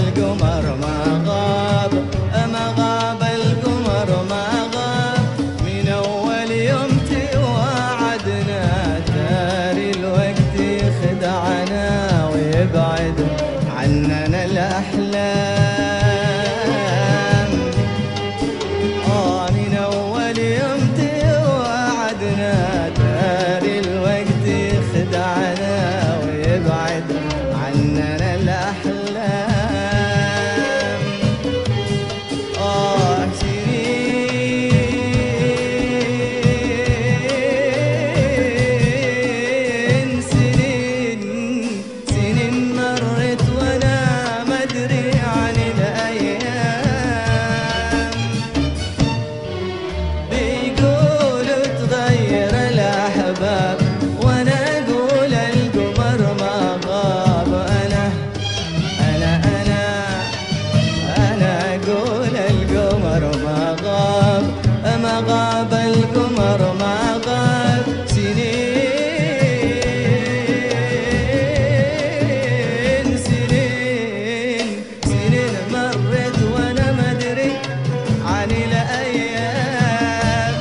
القمر ما غاب، ما غاب القمر ما غاب، من أول يوم توعدنا تاري الوقت يخدعنا ويبعد عننا الأحلام. من أول يوم توعدنا تاري الوقت يخدعنا ويبعد عننا الأحلام. سنين سنين مرت وأنا ما أدري عن الأيام. بيقولوا تغير الأحباب وأنا أقول القمر ما غاب. أنا أقول القمر ما غاب، ما غاب القمر ما غاب. سنين سنين سنين مرت وأنا ما أدري عن الأيام.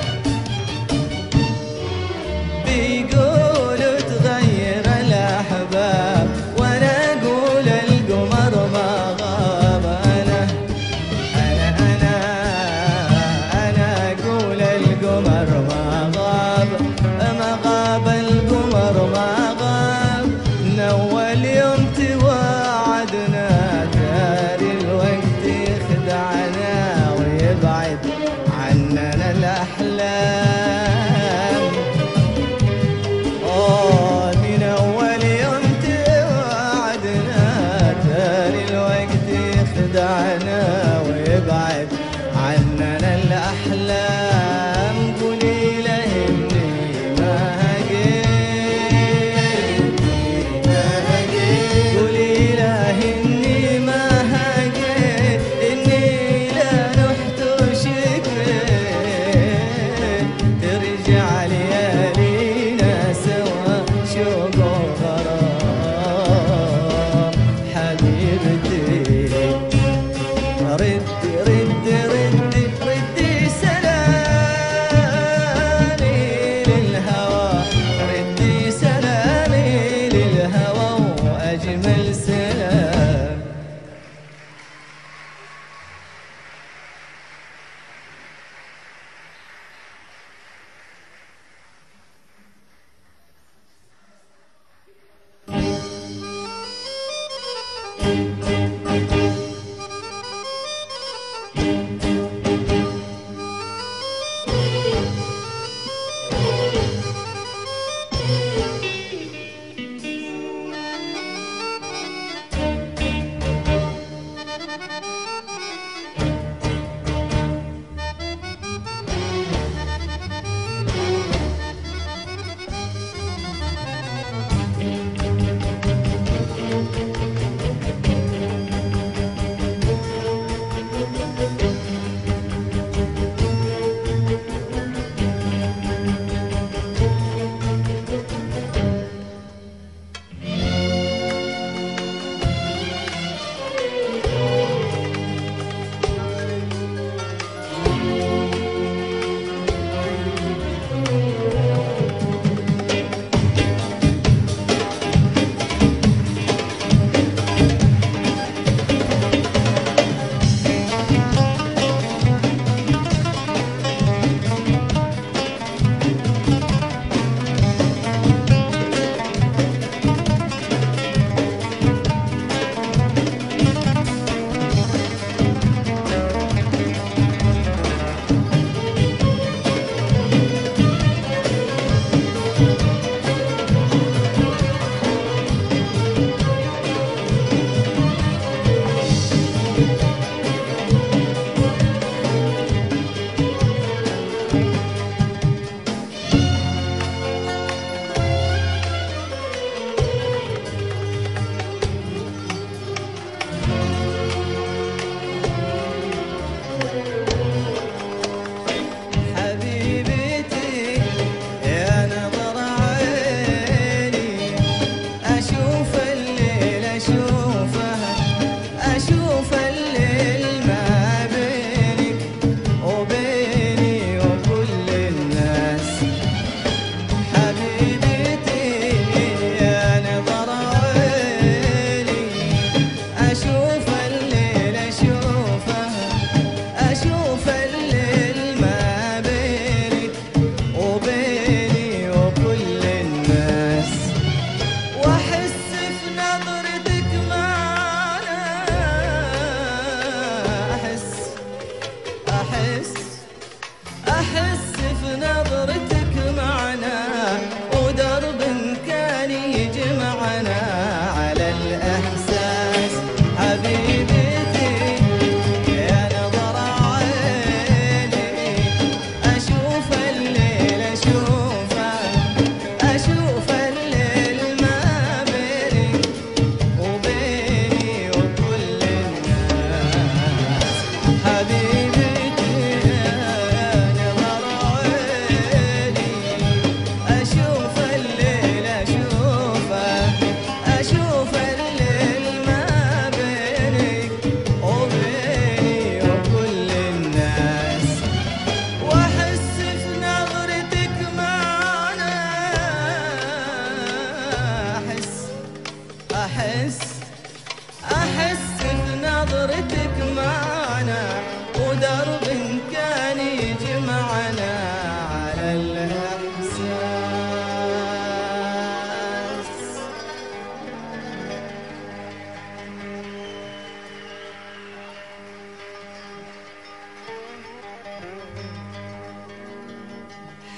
بيقولوا تغير الأحباب وأنا أقول القمر ما غاب. أنا أقول القمر ما غاب، ما غاب القمر ما غاب، من أول يوم توعدنا تاري الوقت يخدعنا ويبعد عننا الأحلام. من أول يوم توعدنا تاري الوقت يخدعنا ويبعد عننا الأحلام. قولي له إني ما هقيت، قولي له إني ما هقيت، إني لا نحت وشكيت، ترجع ليالينا سوا شوق وغرام. حبيبتي ردي ردي ردي ردي سلامي للهوى، ردي سلامي للهوى وأجمل سلام.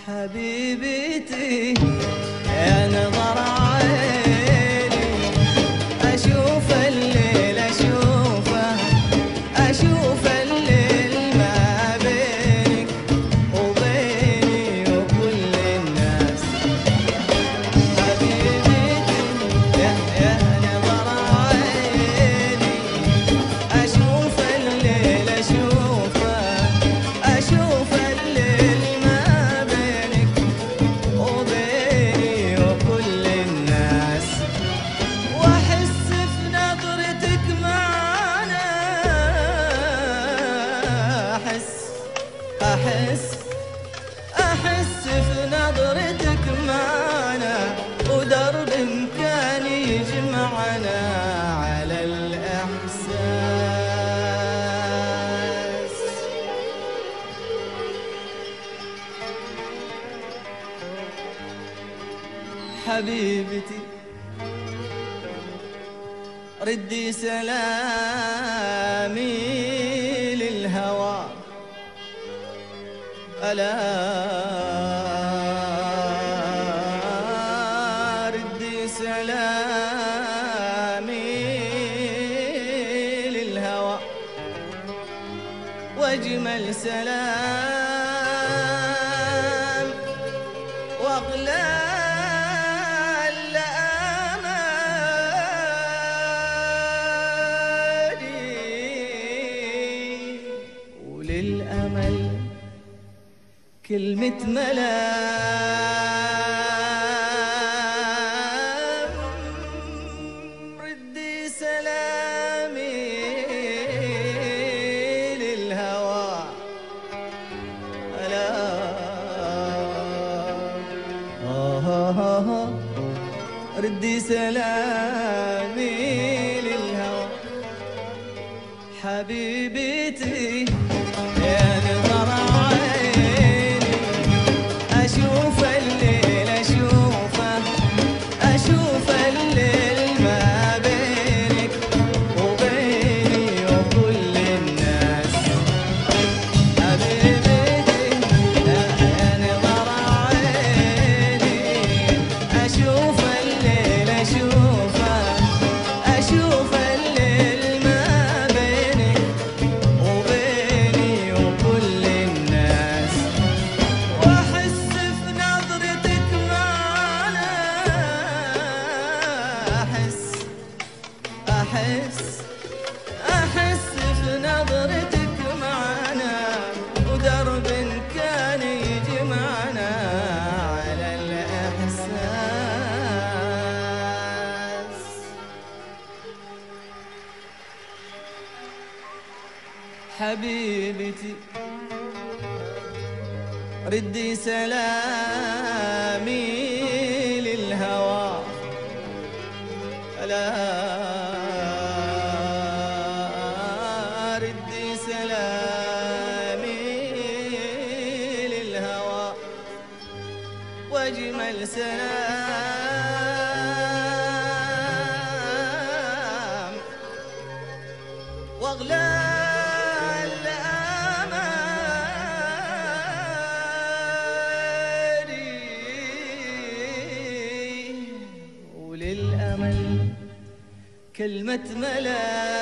حبيبتي يا نظر عيني، أشوف الليل أشوفه، أشوف الليل ما بينك وبيني وكل الناس. حبيبتي يا نظر عيني، أشوف الليل أشوفه، أشوف الليل ما بينك وبيني وكل الناس. وأحس في نظرتك معانا، أحس في نظرتك معانا، ودرب كان يجمعنا على الإحساس. حبيبتي ردي سلامي للهوى، ألا ردي سلامي للهوى، واجمل سلام واغلى الاماني، وللامل كلمة ملام. ردي سلامي للهوى، ألا ردي سلامي للهوى. حبيبتي يا نظر عيني، أشوف الليل أشوفه، أشوف الليل ما بينك وبيني وكل الناس. حبيبتي يا نظر عيني، أشوف الليل أشوفه، أشوف الليل ما بينك وبيني وكل الناس. وأحس في نظرتك معانا، أحس في نظرتك معانا، ودرب كان يجمعنا على الإحساس. حبيبتي ردي سلامي للهوى، ألا ردي سلامي للهوى، واجمل سلام واغلى الاماني، وللامل كلمة ملام.